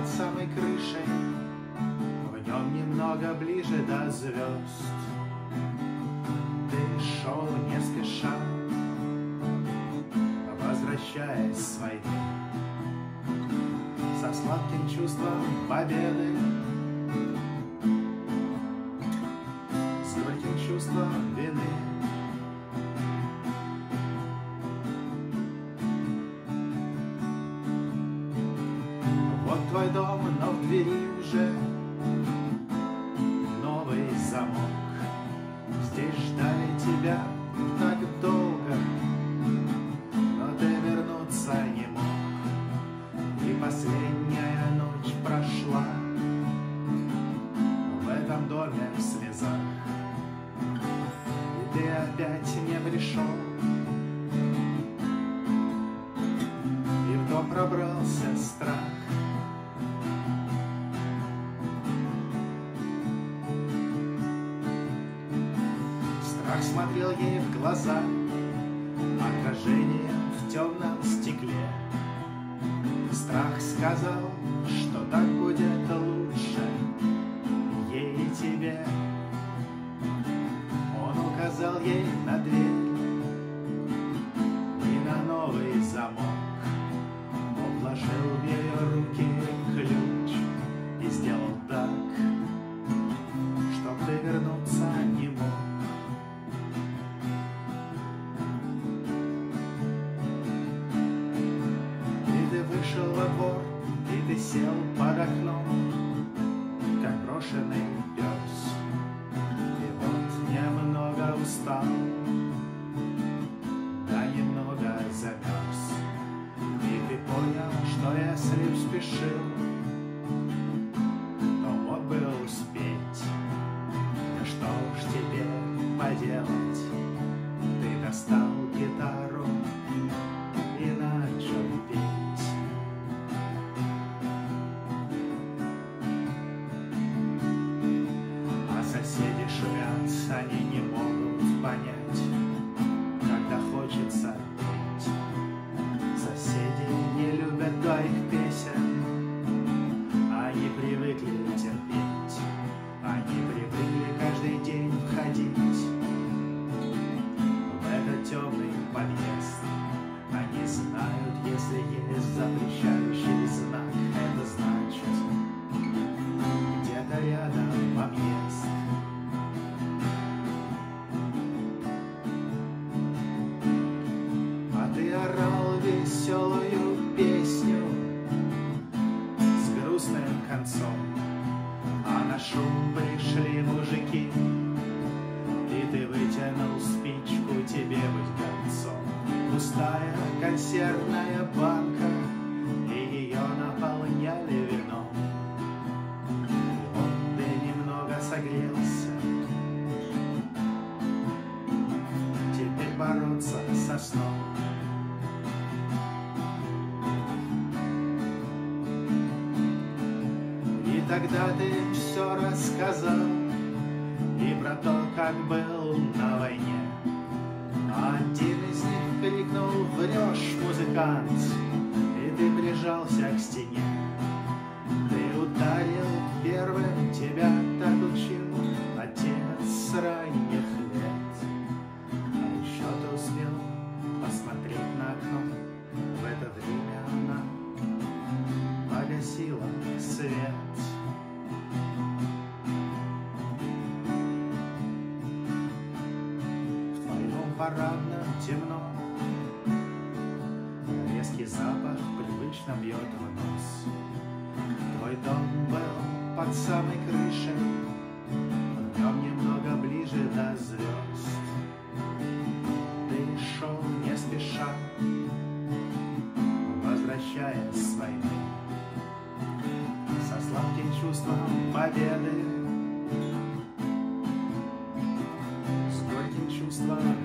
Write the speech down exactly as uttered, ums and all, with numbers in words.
под самой крышей, в нем немного ближе до звезд. Ты шел не спеша, возвращаясь с войны, со сладким чувством победы, с горьким чувством вины. Вот твой дом, но в двери уже новый замок. Здесь ждали тебя так долго, но ты вернуться не мог. И последняя ночь прошла в этом доме в слезах, и ты опять не пришел, и в дом пробрался страх. Страх смотрел ей в глаза отражением в темном стекле. Страх сказал, что так будет лучше ей и тебе. Он указал ей на дверь и на новый замок. Он вложил в ее руки ключ и сделал так, чтоб ты вернуться не мог. Вышел во двор, и ты сел под окном, как брошенный пес. И вот немного устал, да немного замерз. И ты понял, что если б спешил, то мог бы успеть. Да что уж тебе поделать, ты достал гитару и начал петь. Соседи шумят, они не могут понять, когда хочется петь. Соседи не любят твоих песен, они привыкли терпеть. Они привыкли каждый день входить в этот темный подъезд. Они знают, если есть запрещающий знак, это значит, где-то рядом объезд. Ты орал веселую песню с грустным концом, а на шум пришли мужики, и ты вытянул спичку, тебе быть концом. Пустая консервная банка, и ее наполняли вином. И вот ты немного согрелся, теперь бороться со сном. И тогда ты все рассказал и про то, как был на войне. А один из них крикнул: врешь, музыкант, и ты прижался к стене. Ты ударил первым, тебя так учил отец с ранних лет. А еще ты успел посмотреть на окно, в это время она погасила свет. В твоем парадном темно, резкий запах привычно бьет в нос. Твой дом был под самой крышей, в нем немного ближе до звезд. Ты шел не спеша, возвращаясь с войны, со сладким чувством победы, с горьким чувством